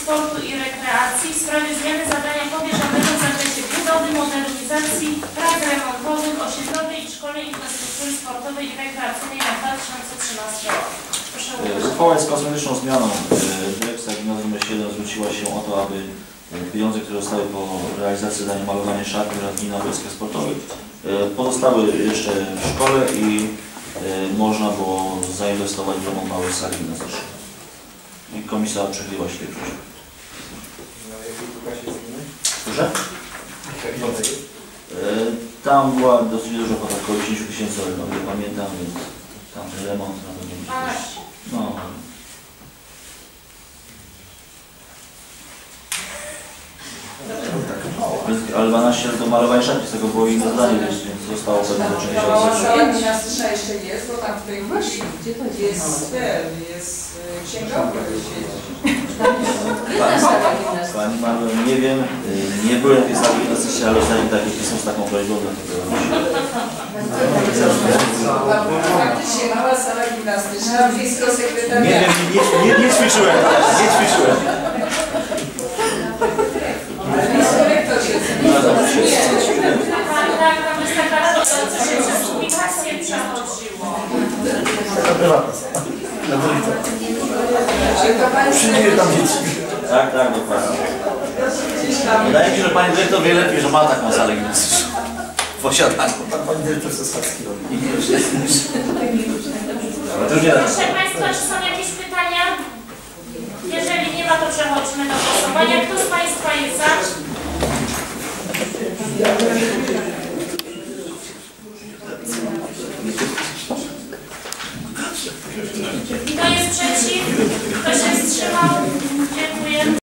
Sportu i Rekreacji w sprawie zmiany zadania powierzonego w zakresie budowy, modernizacji, prac remontowych osiedlowej i szkolnej infrastruktury sportowej i rekreacyjnej na 2013 rok. Uchwała jest kosmetyczną zmianą. Dyrekcja Gimnazjum nr 7 zwróciła się o to, aby pieniądze, które zostały po realizacji zadania malowania szatni na boiskach sportowych pozostały jeszcze w szkole i można było zainwestować w remont małej sali gimnastycznej. I komisja przychyliła się tej prośbie. Proszę? Tam była dosyć duża kwota, około 10 000, ale no, nie pamiętam, więc tam ten remont na pewno będzie. No. Ale 12 to malowanie szatni, z tego było inne zdanie, więc zostało pewne do części. Sala gimnastyczna jeszcze jest, bo tam w tej chwili jest księgowy. Pani Marlo, nie wiem, nie byłem w tej sali gimnastycznej, ale ostatnio takie pismo z taką prośbą, dlatego... Faktycznie mała sala gimnastyczna, blisko sekretariatu. Nie wiem, nie ćwiczyłem, nie ćwiczyłem. Tak, tam jest taka, co się przez publikację przechodziło. Przyjdzie tam dzieci. Tak, dokładnie. Wydaje mi się, że pani dyrektor wie lepiej, że ma taką salę gimnastyczną. W posiadaniu. Pani dyrektor Sosnowski robi. Proszę Państwa, czy są jakieś pytania? Jeżeli nie ma, to przechodźmy do głosowania. Kto z Państwa jest za? Kto jest przeciw? Kto się wstrzymał? Dziękuję.